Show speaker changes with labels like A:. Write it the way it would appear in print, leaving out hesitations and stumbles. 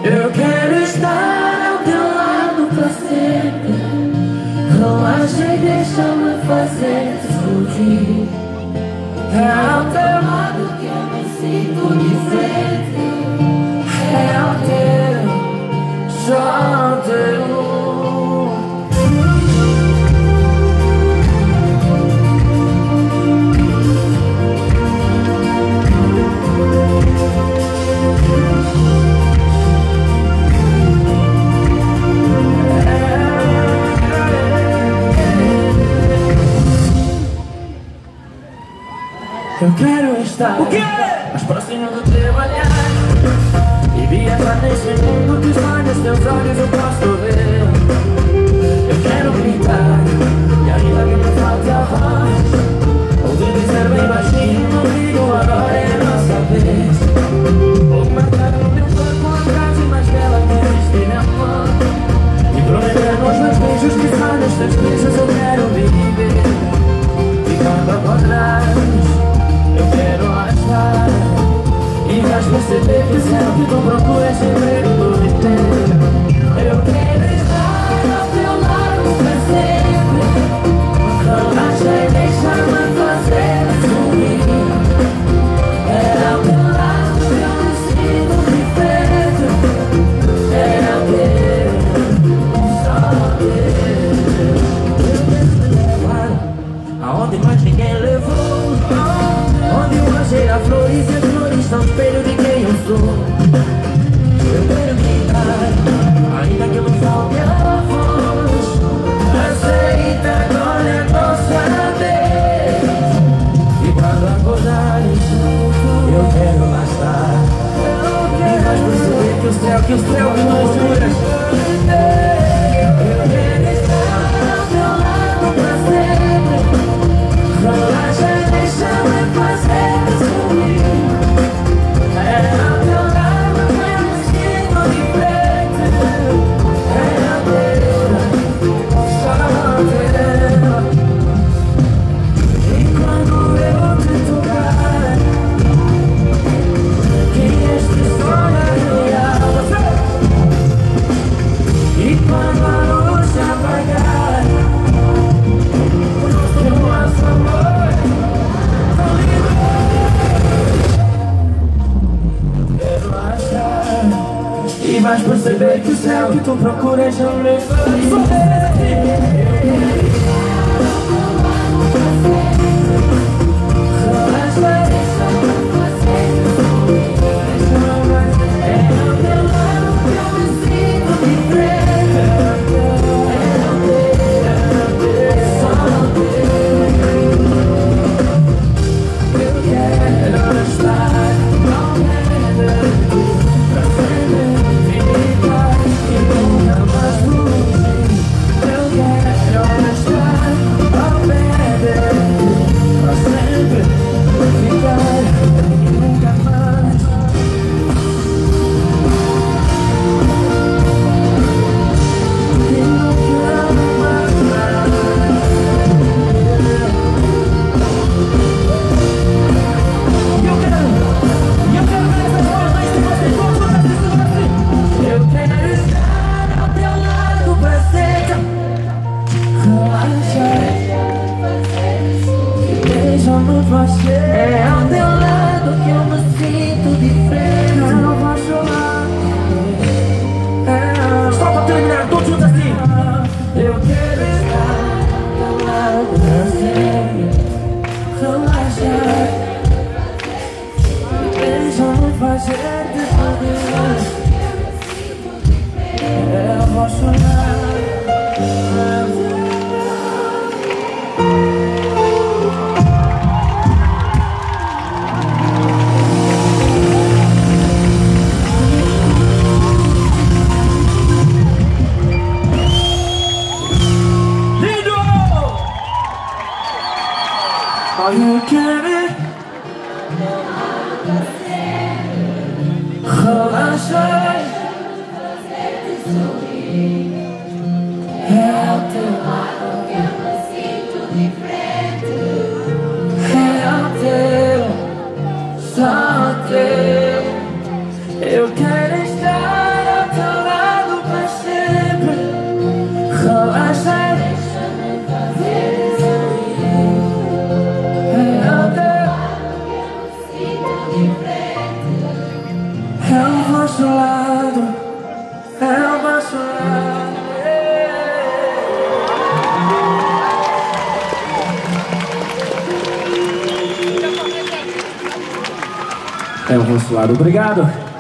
A: Eu quero estar ao teu lado pra sempre. Relaxa e deixa-me fazer explodir. É ao teu lado que eu me sinto diferente. É ao teu, só ao teu. Eu quero estar mais próximo do teu olhar e viajar nesse mundo que só nos teus olhos eu posso ver. Eu quero gritar e ainda que me falte a voz, ouvir dizer bem baixinho comigo, agora é a nossa vez. Vou marcar no meu corpo a frase mais bela que existe em amor e prometer nos meus beijos que só nos teus beijos eu quero viver. E quando acordares eu quero lá estar e vais perceber que o céu que tu procuras sempre por inteiro. Eu quero estar ao teu lado pra sempre. Relaxa e deixa-me fazer sorrir. É ao teu lado que eu me sinto diferente. É ao teu, só ao teu. Eu quero te levar aonde mais ninguém levou, onde o mar cheira flores e as flores são espelho de quem eu sou. Eu quero gritar, ainda que eu não falte a voz. Aceita, agora é a nossa vez. E quando acordares, eu quero lá estar. E vais perceber que o céu que nos jura. Eu quero estar ao teu lado pra sempre. Relaxa e deixa-me fazer sorrir. É ao teu lado que eu me sinto diferente. É ao teu, só ao teu. E quando eu te tocar, que este sonho é real. E quando a luz se apagar, o nosso amor e vais perceber que o céu que tu procuras não me eu quero estar apaixonar. É o Consulado, obrigado.